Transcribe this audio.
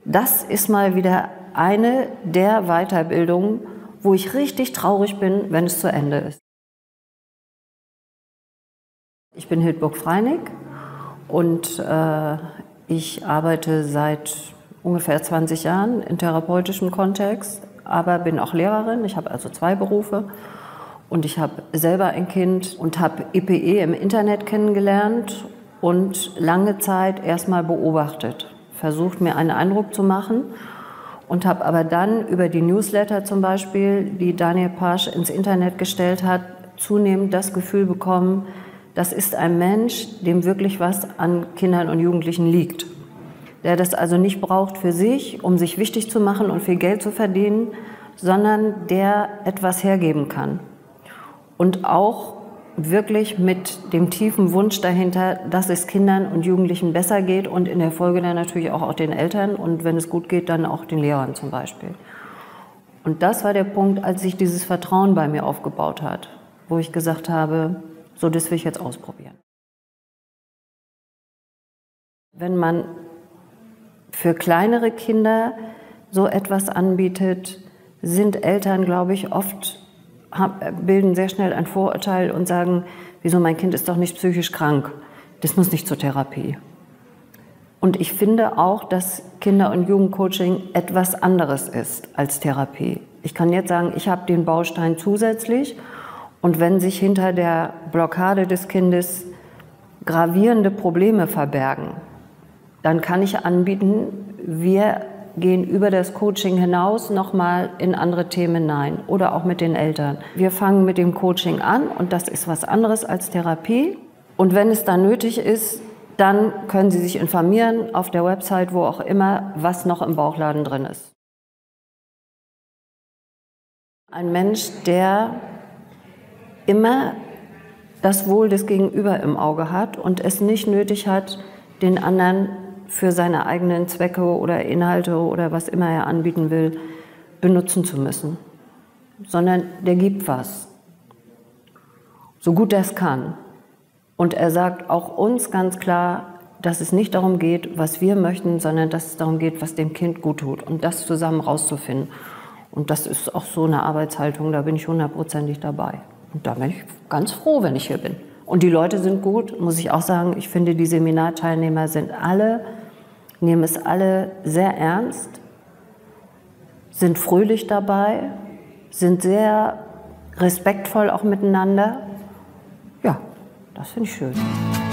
das ist mal wieder eine der Weiterbildungen, wo ich richtig traurig bin, wenn es zu Ende ist. Ich bin Hildburg Freinig und ich arbeite seit ungefähr 20 Jahren in therapeutischem Kontext, aber bin auch Lehrerin. Ich habe also 2 Berufe und ich habe selber ein Kind und habe IPE im Internet kennengelernt und lange Zeit erstmal beobachtet, versucht mir einen Eindruck zu machen und habe aber dann über die Newsletter zum Beispiel, die Daniel Pasch ins Internet gestellt hat, zunehmend das Gefühl bekommen, das ist ein Mensch, dem wirklich was an Kindern und Jugendlichen liegt. Der das also nicht braucht für sich, um sich wichtig zu machen und viel Geld zu verdienen, sondern der etwas hergeben kann. Und auch wirklich mit dem tiefen Wunsch dahinter, dass es Kindern und Jugendlichen besser geht und in der Folge dann natürlich auch den Eltern und wenn es gut geht, dann auch den Lehrern zum Beispiel. Und das war der Punkt, als sich dieses Vertrauen bei mir aufgebaut hat, wo ich gesagt habe, so, das will ich jetzt ausprobieren. Wenn man für kleinere Kinder so etwas anbietet, sind Eltern, glaube ich, oft bilden sehr schnell ein Vorurteil und sagen, wieso, mein Kind ist doch nicht psychisch krank, das muss nicht zur Therapie. Und ich finde auch, dass Kinder- und Jugendcoaching etwas anderes ist als Therapie. Ich kann jetzt sagen, ich habe den Baustein zusätzlich und wenn sich hinter der Blockade des Kindes gravierende Probleme verbergen, dann kann ich anbieten, wir gehen über das Coaching hinaus nochmal in andere Themen hinein oder auch mit den Eltern. Wir fangen mit dem Coaching an und das ist was anderes als Therapie. Und wenn es dann nötig ist, dann können Sie sich informieren auf der Website, wo auch immer, was noch im Bauchladen drin ist. Ein Mensch, der immer das Wohl des Gegenüber im Auge hat und es nicht nötig hat, den anderen für seine eigenen Zwecke oder Inhalte oder was immer er anbieten will, benutzen zu müssen. Sondern der gibt was, so gut er es kann. Und er sagt auch uns ganz klar, dass es nicht darum geht, was wir möchten, sondern dass es darum geht, was dem Kind gut tut und das zusammen rauszufinden. Und das ist auch so eine Arbeitshaltung, da bin ich 100%ig dabei. Und da bin ich ganz froh, wenn ich hier bin. Und die Leute sind gut, muss ich auch sagen. Ich finde, die Seminarteilnehmer nehmen es alle sehr ernst, sind fröhlich dabei, sind sehr respektvoll auch miteinander. Ja, das finde ich schön.